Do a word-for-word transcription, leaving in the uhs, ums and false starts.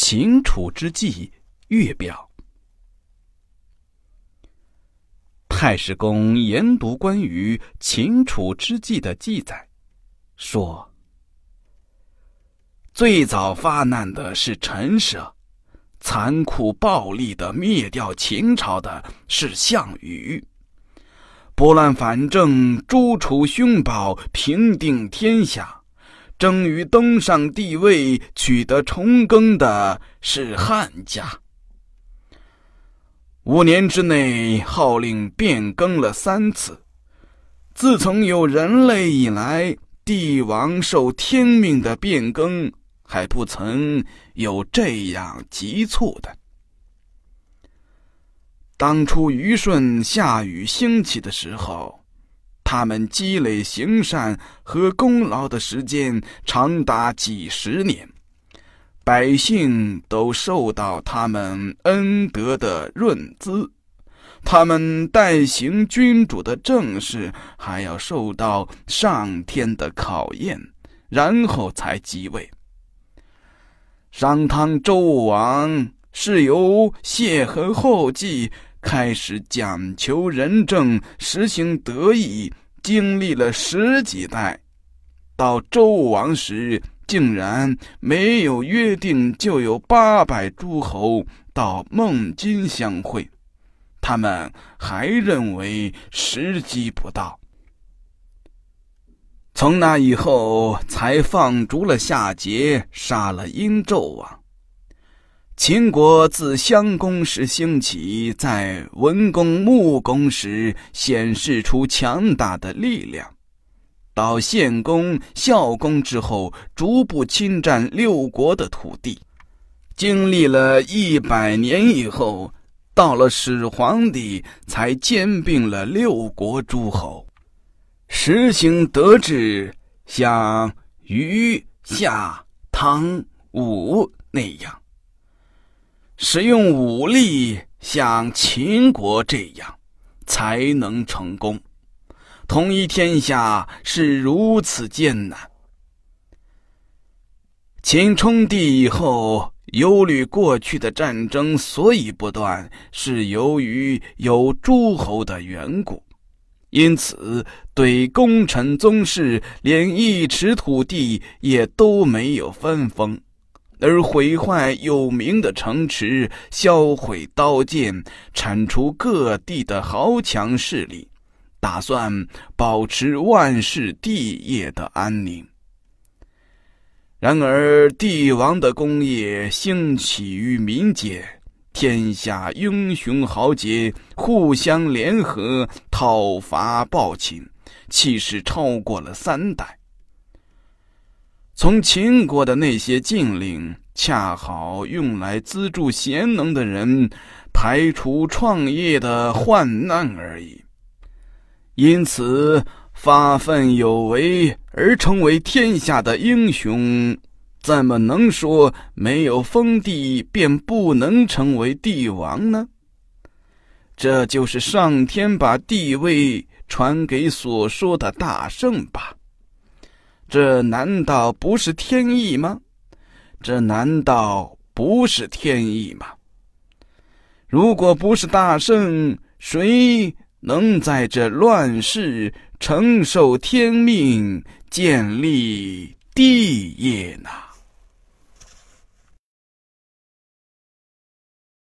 秦楚之际月表。太史公研读关于秦楚之际的记载，说最早发难的是陈涉，残酷暴力的灭掉秦朝的是项羽，拨乱反正，诛除凶暴，平定天下，争于登上帝位，取得重耕的是汉家。五年之内号令变更了三次，自从有人类以来，帝王受天命的变更还不曾有这样急促的。当初虞舜、夏禹兴起的时候，他们积累行善和功劳的时间长达几十年，百姓都受到他们恩德的润滋，他们代行君主的政事还要受到上天的考验，然后才即位。商汤周武王是由谢和后继开始讲求仁政，实行德义，经历了十几代，到周武王时竟然没有约定就有八百诸侯到孟津相会，他们还认为时机不到。从那以后才放逐了夏桀，杀了殷纣王。秦国自襄公时兴起，在文公、穆公时显示出强大的力量，到献公、孝公之后，逐步侵占六国的土地。经历了一百年以后，到了始皇帝，才兼并了六国诸侯，实行德治，像虞、夏、汤、武那样，使用武力，像秦国这样，才能成功。统一天下是如此艰难。秦称帝以后，忧虑过去的战争所以不断，是由于有诸侯的缘故，因此对功臣宗室连一尺土地也都没有分封，而毁坏有名的城池，销毁刀剑，铲除各地的豪强势力，打算保持万世帝业的安宁。然而帝王的功业兴起于民间，天下英雄豪杰互相联合，讨伐暴秦，气势超过了三代。从秦国的那些禁令，恰好用来资助贤能的人，排除创业的患难而已。因此发奋有为而成为天下的英雄，怎么能说没有封地便不能成为帝王呢？这就是上天把帝位传给所说的大圣吧？这难道不是天意吗？这难道不是天意吗？如果不是大圣，谁能在这乱世承受天命，建立帝业呢？